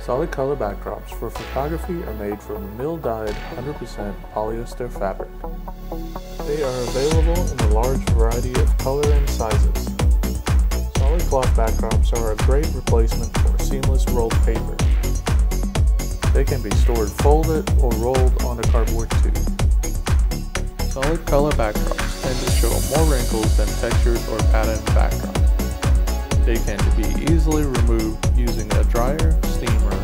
Solid color backdrops for photography are made from mill-dyed 100% polyester fabric. They are available in a large variety of color and sizes. Solid cloth backdrops are a great replacement for seamless rolled paper. They can be stored folded or rolled on a cardboard tube. Solid color backdrops tend to show more wrinkles than textured or patterned backdrops. They can be easily removed using a dryer, steamer,